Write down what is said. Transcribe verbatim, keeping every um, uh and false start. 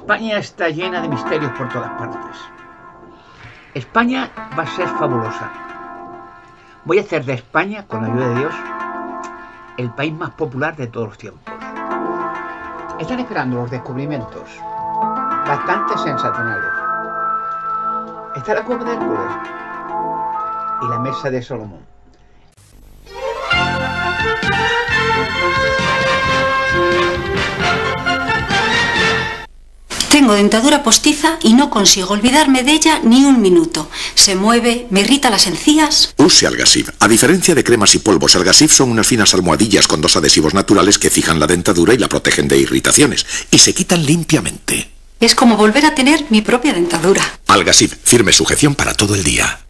España está llena de misterios por todas partes. España va a ser fabulosa. Voy a hacer de España, con la ayuda de Dios, el país más popular de todos los tiempos. Están esperando los descubrimientos, bastante sensacionales. Está la cueva de Hércules y la mesa de Salomón. Tengo dentadura postiza y no consigo olvidarme de ella ni un minuto. Se mueve, me irrita las encías. Use Algasib. A diferencia de cremas y polvos, Algasib son unas finas almohadillas con dos adhesivos naturales que fijan la dentadura y la protegen de irritaciones. Y se quitan limpiamente. Es como volver a tener mi propia dentadura. Algasib, firme sujeción para todo el día.